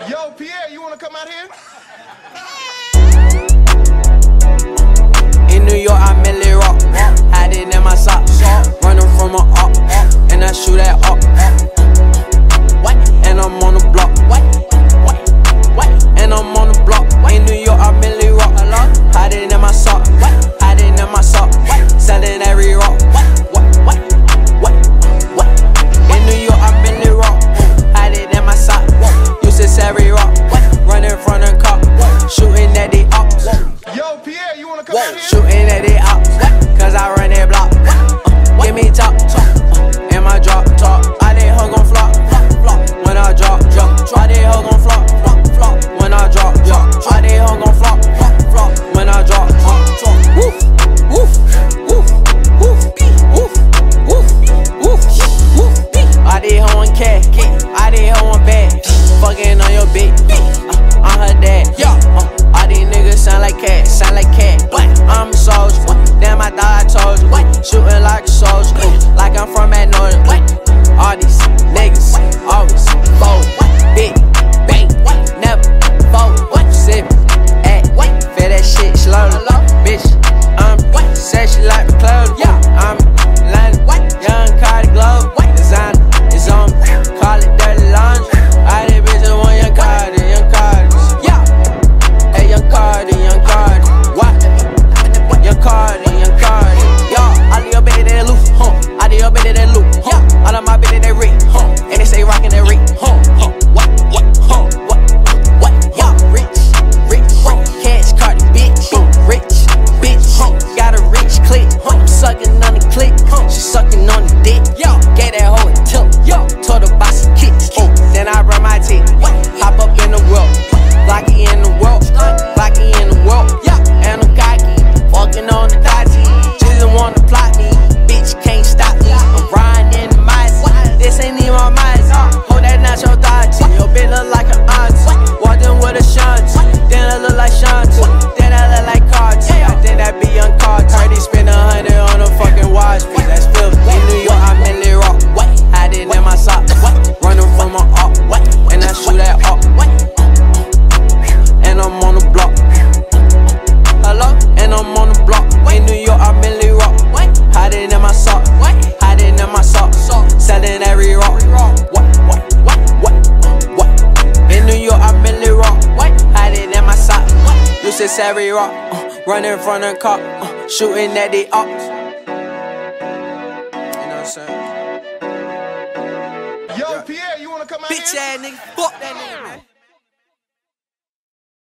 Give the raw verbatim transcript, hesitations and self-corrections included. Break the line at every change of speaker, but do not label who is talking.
Yo, Pierre, you wanna come out here?
In New York, I merely rock. Hide it in my socks. Running from a up, and I shoot at up. And I'm on the block. And I'm on the block. In New York, I merely rock. Hide it in my sock. Hide it in my sock. Selling every rock. In New York, I merely rock. Hide it in my sock. Used to every rock. Running from the cop. Shooting at the ops.
Yo, Pierre, you wanna come out here?
Shooting at the ops. Cause I run that block. Uh, give me top. Uh, in my drop top. I did hoe gon' flop. Flop. When I drop. Drop. I did hoe gon' flop. Flop. Flop. When I drop. Drop. I did hoe gon' flop. Flop. Flop. When I drop. Drop. Woof. Woof. Woof. Woof. Woof. Woof. Woof. Woof. I did hoe on cat. I did hoe on bad. Fucking on your bitch. Uh, I'm her dad. Yeah. Uh, all these niggas sound like cats. Sound like cat. I'm a soldier. Damn, I thought I told you. Shooting like a soldier. Like I'm from that northern. All these niggas always fold. Big bang. Never fold. Sip. Act. Feel that shit slowly. Bitch, I'm said she like my clothes. I'm London. Young Cardi Globe. Designer is on me. Call it dirty laundry. All these bitches want young Cardi. Young Cardi. Hey, young Cardi. Young Cardi. What? Young Cardi. Young Cardi. Yo, all of your bitches they loop. Huh. All of your bitches they loop. Huh. All of my bitches they rip. Huh. And they say rockin' that rip. Huh. Huh. What? What? Huh. What? What? Yo, rich. Rich. Huh. Cash Cardi, bitch. Rich. Bitch. Huh. Got a rich click. Huh. I'm sucking on the click. Huh. She sucking on the dick. Yo. Gave that hoe a tip. Yo. Told her about some kicks. Huh. Then I run my teeth. Hop up in the world. Blocky in the world. Blocky in the world. Yeah. And I'm cocky. Fucking on the thotty. Just wanna plot me. Bitch can't stop me. I'm riding in the mice. This ain't even my mice. Hold that not your thotty. Your bitch look like an auntie. Walked in with a shanty. Then I look like Shanty. Then I look like Carti. I think that be young Carti. Heard he spend a hundred on a fucking watch piece. That's filthy. In New York, I merely rock. Hide it in my socks. Running from my up. And I shoot at up. And I'm on the block. Hello? And I'm on the block. In New York, I merely rock. Hide it in my sock. Hide it in my sock. Selling every rock. What? What? What? What? What? In New York, I merely rock. Hide it in my sock. Used to every rock. Uh, running from the cop. Uh, shooting at the ops. You know what I'm saying?
Yo, Pierre, you wanna come out
Bitch
here?
ass nigga. Fuck that nigga.